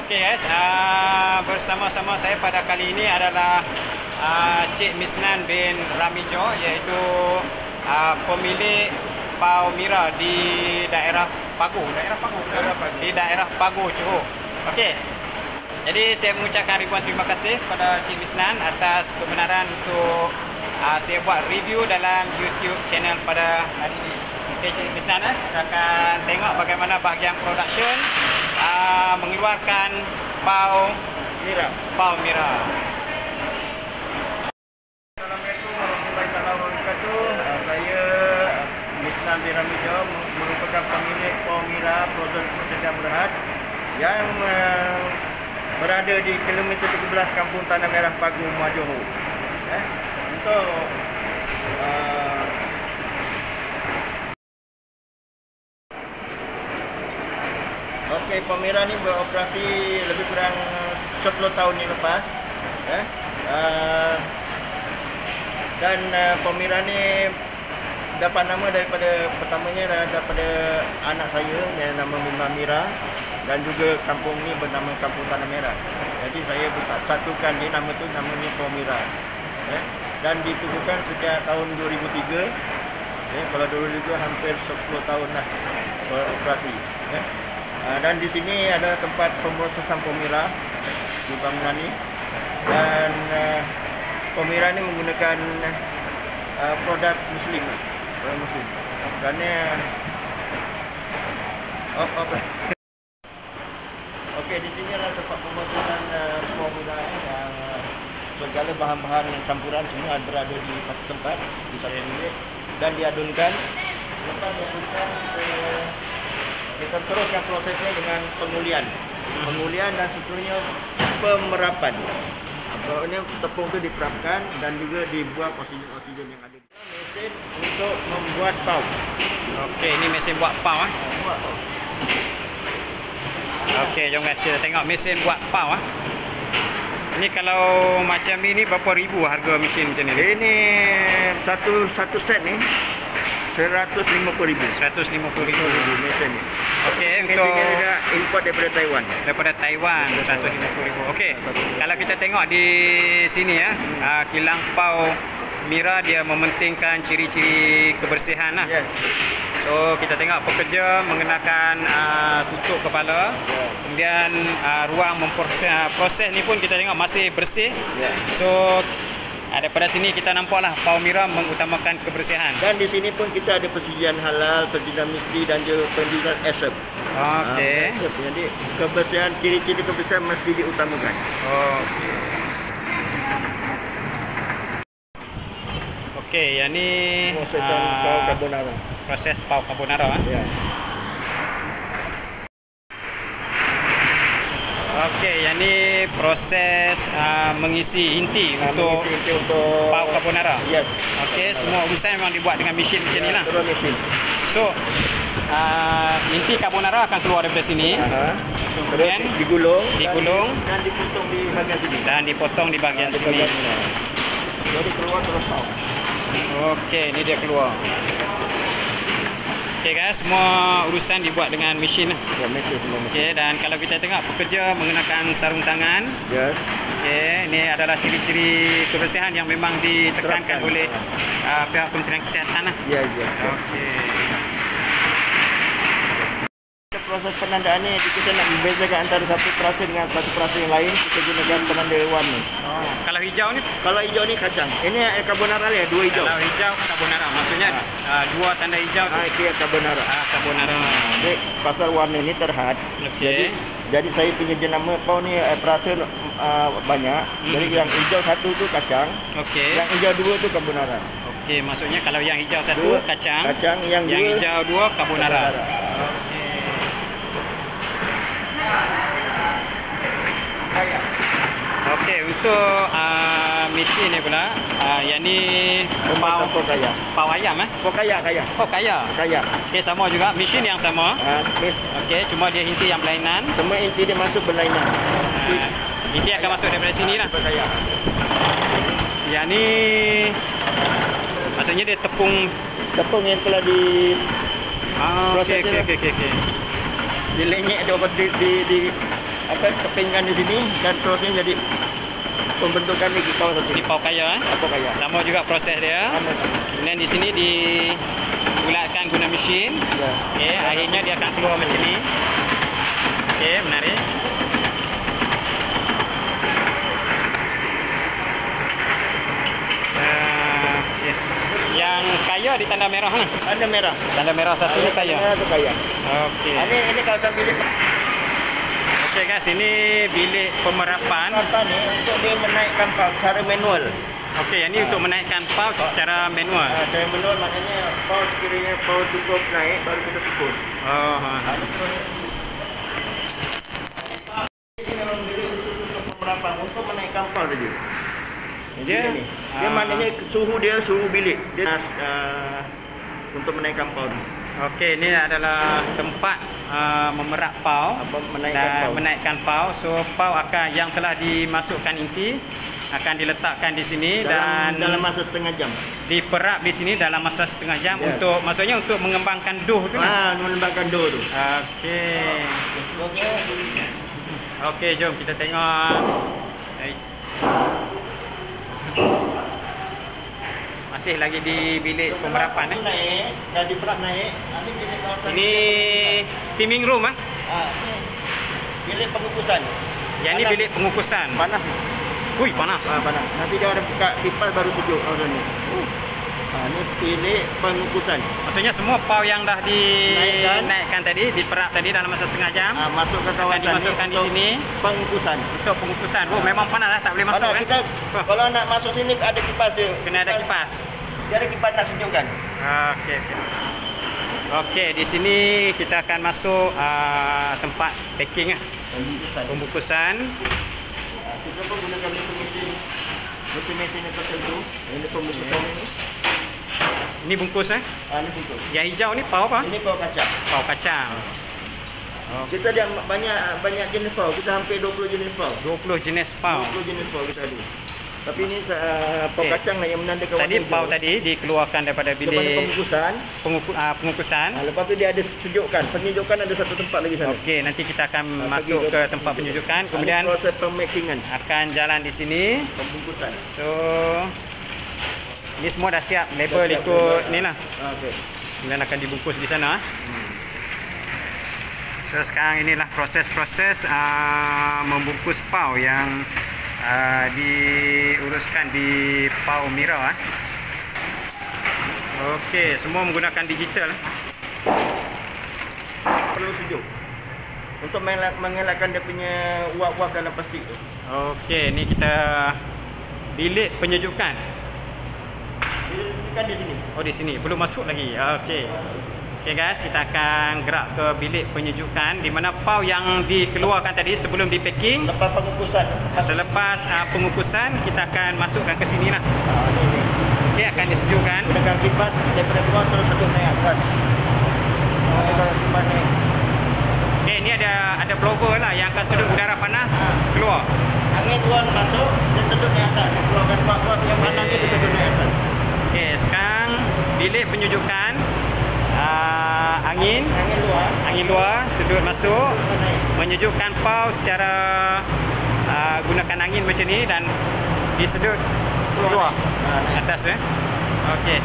Okey guys, bersama-sama saya pada kali ini adalah Cik Misnan bin Ramijo, iaitu pemilik Pau Mira di daerah Pagu, di daerah Pagu, Johor. Okey. Jadi saya mengucapkan ribuan terima kasih kepada Cik Misnan atas kebenaran untuk saya buat review dalam YouTube channel pada hari ini. Okey, Cik Misnan kita akan tengok bagaimana bahagian production mengeluarkan Pau Mira. Assalamualaikum warahmatullahi wabarakatuh. Saya Misnan bin Ramijo, merupakan pemilik Pau Mira Produsen dan Berhad yang berada di kilometer 13 Kampung Tanah Merah Pagu, Johor. Untuk Okey, Pau Mira ni beroperasi lebih kurang 10 tahun yang lepas. Dan Pau Mira ni dapat nama pertamanya daripada anak saya yang nama Mira, dan juga kampung ni bernama Kampung Tanah Merah. Jadi saya satukan dia nama tu, namanya Pau Mira. Dan ditubuhkan sejak tahun 2003. Kalau 2003 hampir 10 tahun lah beroperasi. Dan di sini ada tempat pemrosesan Pau Mira di bangunan ni. Dan Pau Mira ni menggunakan produk Muslim. Kerana okey, di sini adalah tempat pemrosesan Pau Mira yang segala bahan-bahan campuran semua berada di satu tempat, di satu bilik, dan diadunkan. Lepas diadunkan, kita teruskan prosesnya dengan pengulian dan seterusnya pemerapan. Maksudnya tepung itu diperapkan dan juga dibuang oksigen yang ada. Mesin untuk membuat pau. Okey, ini mesin buat pau. Okey, jom guys kita tengok mesin buat pau. Ini kalau macam ni berapa ribu harga mesin macam ni? Ini satu set ni 150,000 mesin ni. Okey, untuk mesin import daripada Taiwan. 150,000. Okey. Kalau kita tengok di sini kilang Pau Mira dia mementingkan ciri-ciri kebersihan lah. Yes. So kita tengok pekerja mengenakan tutup kepala. Kemudian ruang proses ni pun kita tengok masih bersih. So daripada sini kita nampaklah Pau Mira mengutamakan kebersihan. Dan di sini pun kita ada persetujuan halal, persetujuan mesti dan juga persetujuan ASAP. Okey. Jadi kebersihan, ciri-ciri kebersihan mesti diutamakan. Okey. Okey, yang ni proses Pau Carbonara. Proses Pau Carbonara. Ya. Okey, yang ni proses mengisi inti untuk Pau Carbonara. Yes. Okey, semua urusan memang dibuat dengan mesin macam ni lah. Mesin. So, inti carbonara akan keluar daripada sini. Kemudian digulung dan dipotong di bahagian sini. Dan dipotong di bahagian sini. Jadi keluar terus pau. Okey, ni dia keluar. Okey guys, semua urusan dibuat dengan mesin. Ya, mesin semua. Okey, dan kalau kita tengok pekerja mengenakan sarung tangan. Yes. Okey, ini adalah ciri-ciri kebersihan yang memang ditekankan oleh pihak Kementerian Kesihatan lah. Ya. Okey. Proses penandaan ni kita nak membezakan antara satu perasa dengan satu perasa yang lain, kita gunakan penanda warna. Kalau hijau ni? Kalau hijau ni kacang. Ini carbonara ya, dua hijau. Kalau hijau carbonara, maksudnya dua tanda hijau tu. Itu carbonara. Carbonara. Jadi pasal warna ni terhad. Okey. Jadi saya punya jenama Pau ni perasa banyak. Jadi yang hijau satu tu kacang. Okey. Yang hijau dua tu carbonara. Okey, maksudnya kalau yang hijau satu kacang. yang hijau dua carbonara. Okey. Okey, untuk mesin ni pula, yang ni pau ayam Pau kaya. Oh, kaya. Okey, sama juga, mesin yang sama. Okey, cuma dia inti yang berlainan. Semua inti dia masuk berlainan. Inti akan masuk daripada sini lah. Yang ni maksudnya dia tepung yang telah di okey. dilenyek dia di akan kepingkan di sini dan terusnya jadi pembentukan di kawasan Ini sini. pau kaya. Apa kaya? Sama juga proses dia. Sama. Kemudian di sini dibulatkan guna mesin. Ya. Okey, akhirnya dia akan keluar macam ni. Okey, menarik. Okey. Yang kaya di tanda merah lah. Tanda merah. Tanda merah satu ni kaya. Tanda merah tu kaya. Okey. Ini kawasan bilik Okey guys, ini bilik pemerapan. apa ni untuk dia menaikkan pau secara manual. Okey, yang ni untuk menaikkan pouch secara manual. Secara manual maknanya pau sekiranya pau cukup naik baru kita pukul. Oh, Ini memang bilik khusus untuk pemerapan untuk menaikkan pau saja. Dia Dia maknanya suhu bilik dia untuk menaikkan pau. Okey, ini adalah tempat memerap pau dan menaikkan pau. So pau akan yang telah dimasukkan inti akan diletakkan di sini dalam masa setengah jam. Diperap di sini dalam masa setengah jam untuk maksudnya untuk mengembangkan dough tu. Mengembangkan dough tu. Okey. Okey, jom kita tengok. Masih lagi di bilik pemerapan naik, dah diperap naik. Ini steaming room Bilik pengukusan. Yang ni bilik pengukusan. Panas. Hui, panas. Panas. Nanti dia ada buka kipas baru sejuk kawasan ni. Ini bilik pengukusan. Maksudnya semua pau yang dah dinaikkan tadi, diperap tadi dalam masa setengah jam, Masuk ke kawasan akan dimasukkan di sini pengukusan. untuk pengukusan. Oh, memang panas tak boleh masuk kan? Kita kalau nak masuk sini ada kipas dia. Kena ada kipas. Dia ada kipas nak sejukkan. Okey. Okey, di sini kita akan masuk tempat packing pembungkusan. Kita pun gunakan mesin yang tertentu. Ini pembungkusan ini. Ini bungkus Ini bungkus. Yang hijau ni pau apa? Ini pau kacang. Pau kacang. Kita ada banyak jenis pau. Kita hampir 20 jenis pau. 20 jenis pau. 20 jenis pau kita ada. Tapi ini pau kacang lah yang menandakan Tadi pau tadi dikeluarkan daripada bilik pengukusan. Lepas tu dia ada sejukkan. Penyejukan ada satu tempat lagi sana. Okey, nanti kita akan masuk ke tempat penyejukan. Kemudian proses pemakingan, akan jalan di sini. pembungkusan. So ini semua dah siap label ikut ni lah. Okey. Kemudian akan dibungkus di sana. So sekarang inilah proses-proses membungkus pau yang diuruskan di Pau Mira. Okey, semua menggunakan digital. Perlu sejuk untuk mengelakkan dia punya uap-uap dalam plastik tu. Okey, ni kita bilik penyejukan. Kan di sini. Oh, di sini. Belum masuk lagi. Okey. Okey guys, kita akan gerak ke bilik penyejukan di mana pau yang dikeluarkan tadi sebelum di packing. Lepas pengukusan. Selepas pengukusan, kita akan masukkan ke sini lah. Ini. Okey, akan disejukkan. Gunakan kipas daripada luar terus sejuk naik atas. Kalau kipas naik. Okey, ni ada blower lah yang akan sedut udara panas keluar. Angin luar masuk, dia sedut naik atas. Dia keluarkan uap-uap yang panas dia sedut naik atas. Okey, sekarang bilik penyejukan. Angin luar sedut masuk, menyejukkan pau secara gunakan angin macam ni dan disedut keluar atas Okey.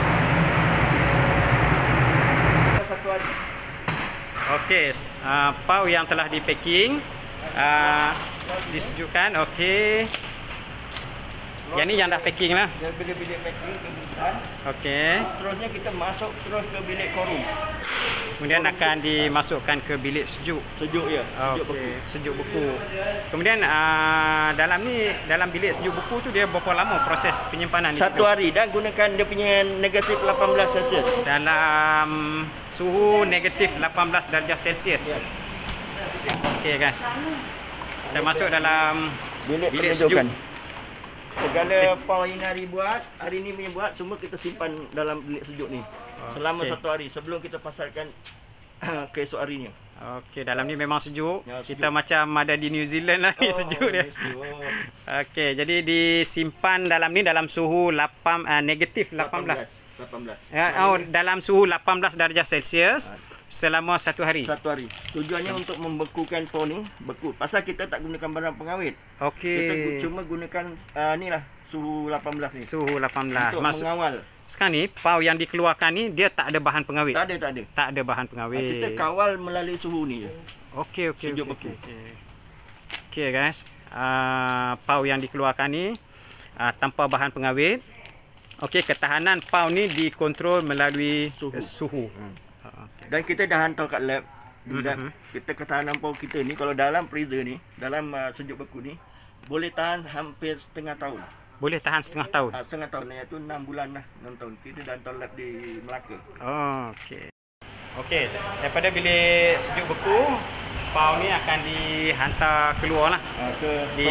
Okey, pau yang telah di packing disejukkan. Okey. Yang ni yang dah packing lah. Bilik packing kebutuhan. Okey. Terusnya kita masuk terus ke bilik korum. Kemudian akan dimasukkan ke bilik sejuk. Sejuk ya. Okey, sejuk buku. Kemudian dalam bilik sejuk buku tu dia berapa lama proses penyimpanan di situ? 1 hari dan gunakan dia punya negatif 18 Celsius. Dalam suhu negatif 18 darjah Celsius. Okey guys. Kita masuk dalam bilik sejuk. Segala pau yang hari ni punya buat, semua kita simpan dalam bilik sejuk ni. Selama 1 hari sebelum kita pasarkan keesok harinya. Okey, dalam ni memang sejuk. Ya, sejuk. Kita macam ada di New Zealand lah ni sejuk dia. Okey, jadi disimpan dalam ni dalam suhu negatif 18. 18. Dalam suhu 18 darjah Celsius selama 1 hari. 1 hari. Tujuannya untuk membekukan pau ni, beku. Pasal kita tak gunakan barang pengawet. Okey. Kita cuma gunakan ni lah, suhu 18 ni. Suhu 18. Untuk mengawal. Sekarang ni pau yang dikeluarkan ni dia tak ada bahan pengawet. Tak ada. Tak ada bahan pengawet. Kita kawal melalui suhu ni je. Okey. Sejuk beku. Okey guys. Pau yang dikeluarkan ni tanpa bahan pengawet. Okey, ketahanan pau ni dikontrol melalui suhu. Okay. Dan kita dah hantar kat lab. Kita ketahanan pau kita ni kalau dalam freezer ni, dalam sejuk beku ni boleh tahan hampir setengah tahun. Boleh tahan setengah tahun. Setengah tahun iaitu 6 bulan lah, 6 tahun. Kita dah hantar lab di Melaka. Okey, daripada bilik sejuk beku, pau ni akan dihantar keluar lah di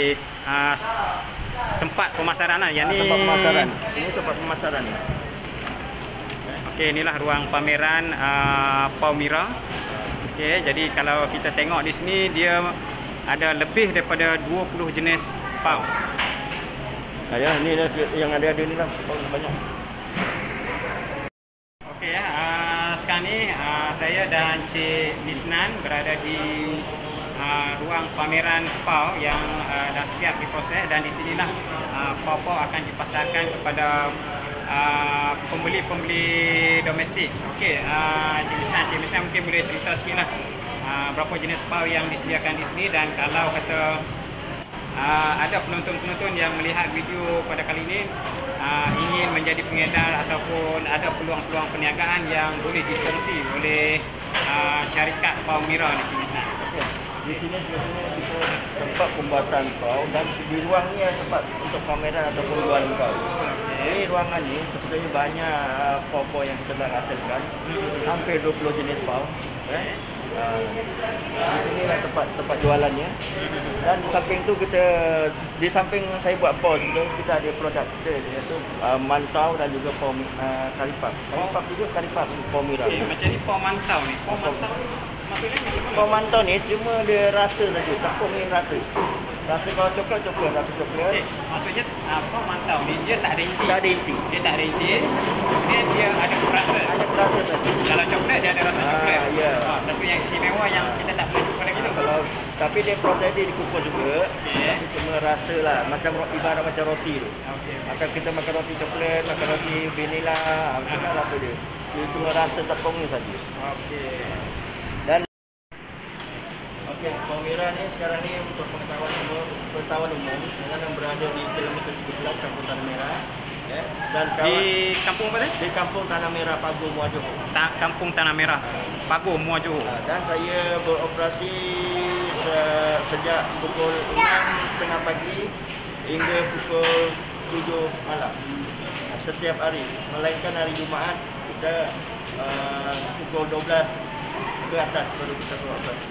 tempat pemasaran lah. Yang ni tempat pemasaran. Ini tempat pemasaran. Okey, inilah ruang pameran pau Mira. Okey, jadi kalau kita tengok di sini dia ada lebih daripada 20 jenis pau. Ya, ni yang ada ni lah, pau banyak. Okey, sekarang ni saya dan Cik Misnan berada di ruang pameran pau yang dah siap diproses, dan di sinilah pau-pau akan dipasarkan kepada pembeli-pembeli domestik. Okey, Cik Misnan mungkin boleh cerita sikitlah berapa jenis pau yang disediakan di sini, dan kalau kata ada penonton-penonton yang melihat video pada kali ini ingin menjadi pengedar ataupun ada peluang-peluang perniagaan yang boleh dikongsi oleh syarikat pau Mira ni, Cik Misnan. Di sini sebenarnya kita tempat pembuatan pau, dan di ruang ni tempat untuk pameran ataupun jualan pau. Jadi ruangan ni sebenarnya banyak pau-pau yang kita dah hasilkan, hampir 20 jenis pau. Di sinilah tempat jualannya. Dan di samping tu di samping saya buat pau tu, kita ada produk kita iaitu mantau dan juga pau karipap. Karipap juga karipap pau Mira. Macam ni pau mantau ni. Pau mantau maksudnya macam mana? Pau mantau ni cuma dia rasa saja, tepung ni rasa. Rasa kalau coklat, rasa coklat. Maksudnya pau mantau ni dia tak ada inti. Tak ada inti. Dia tak ada inti. Dia ada rasa. Ada rasa saja. Kalau coklat dia ada rasa coklat. Ya. Satu yang istimewa yang kita tak pernah jumpa lagi tu. Tapi dia proses dia dikukus juga. Tapi cuma rasa lah, macam ibarat macam roti tu. Akan kita makan roti coklat, makan roti vanilla, macam rasa dia. Dia cuma rasa tepung ni saja. Dan pau Mira ni sekarang ni untuk pengetahuan umum yang berada di kilometer 13 Kampung Tanah Merah. Dan di kampung apa tadi? Di Kampung Tanah Merah, Paguh, Muar Johor. Kampung Tanah Merah, Paguh, Muar Johor. Dan saya beroperasi sejak pukul 6.30 pagi hingga pukul 7 malam. Setiap hari, melainkan hari Jumaat kita pukul 12 ke atas baru kita beroperasi.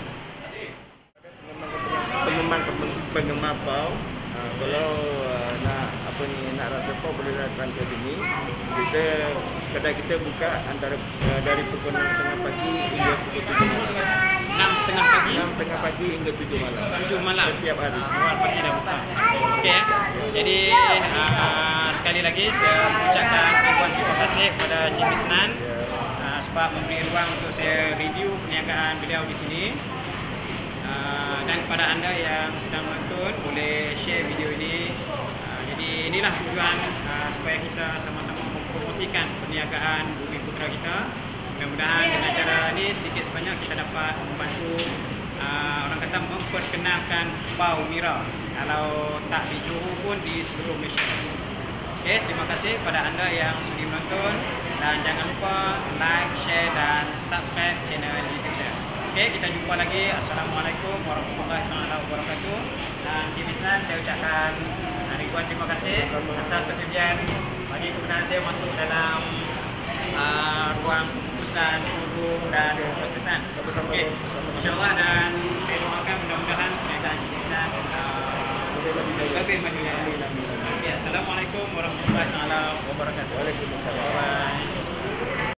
Penggemar pau, kalau nak rasa pau boleh datang ke sini. Kedai kita buka antara dari pukul 6.30 pagi hingga pukul 7 malam. 6.30 pagi? 6.30 pagi hingga 7 malam. 7 malam? Setiap hari. Awal pagi dah buka. Okey. Jadi sekali lagi saya ucapkan ribuan terima kasih kepada Cik Misnan sebab memberi ruang untuk saya review perniagaan beliau di sini. Dan kepada anda yang sedang menonton, boleh share video ini. Jadi inilah tujuan supaya kita sama-sama mempromosikan perniagaan Bumi Putra kita. Mudah-mudahan dengan cara ini sedikit sebanyak kita dapat membantu orang kata memperkenalkan pau Mira, kalau tak di Johor pun di seluruh Malaysia. Okey, terima kasih kepada anda yang sudi menonton, dan jangan lupa like, share dan subscribe channel YouTube saya. Okey, kita jumpa lagi. Assalamualaikum warahmatullahi wabarakatuh. Dan Cik Misnan, saya ucapkan ribuan terima kasih atas persediaan bagi kebenaran saya masuk dalam ruang keputusan hubung dan prosesan. Okey, insyaAllah, dan saya doakan mudah-mudahan perniagaan Cik Misnan lebih maju. Assalamualaikum warahmatullahi wabarakatuh. Waalaikumsalam.